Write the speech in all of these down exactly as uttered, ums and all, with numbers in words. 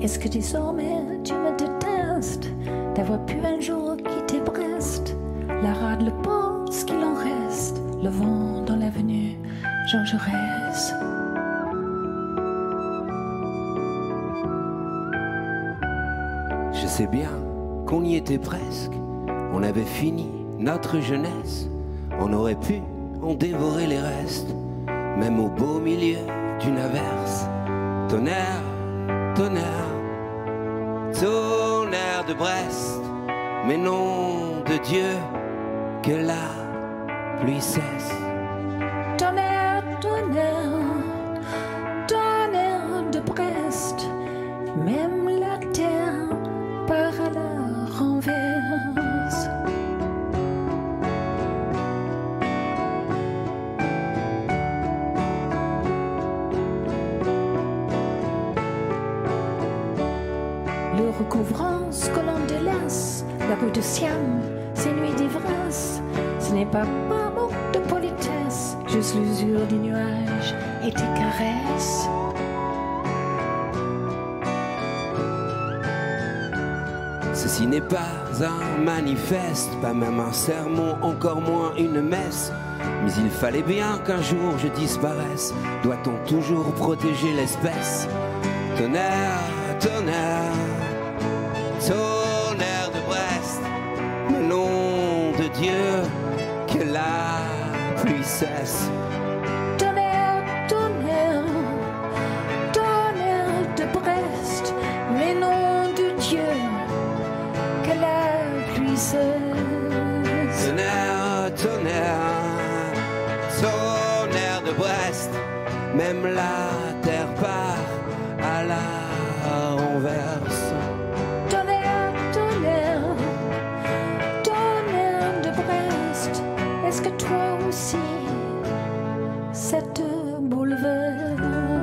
Est-ce que désormais tu me détestes d'avoir pu un jour quitter Brest? La rade, le port, ce qu'il en reste, le vent dans l'avenue Jean Jaurès. Je sais bien qu'on y était presque, on avait fini notre jeunesse, on aurait pu en dévorer les restes, même au beau milieu d'une averse. Tonnerre, tonnerre, tonnerre de Brest, mais nom de Dieu, que la pluie cesse. Tonnerre, tonnerre, tonnerre de Brest, même la terre part à la renverse. Le recouvrance que l'on délaisse, la rue de Siam, ces nuits d'ivresse, ce n'est pas par manque de politesse, juste l'usure des nuages et tes caresses. Ceci n'est pas un manifeste, pas même un sermon, encore moins une messe. Mais il fallait bien qu'un jour je disparaisse. Doit-on toujours protéger l'espèce? Tonnerre, tonnerre, tonnerre de Brest, le nom de Dieu, que la pluie cesse. Tonnerre, tonnerre, tonnerre de Brest, mais nom de Dieu, que la pluie cesse. Tonnerre, tonnerre, tonnerre de Brest, même la terre part à la renverse. Tonnerre, tonnerre, tonnerre de Brest, est-ce que toi aussi ça te bouleverse?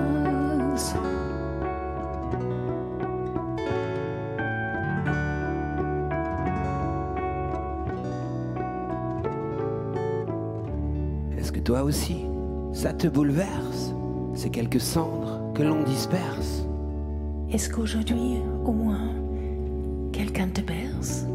Est-ce que toi aussi, ça te bouleverse, ces quelques cendres que l'on disperse? Est-ce qu'aujourd'hui, au moins, quelqu'un te berce?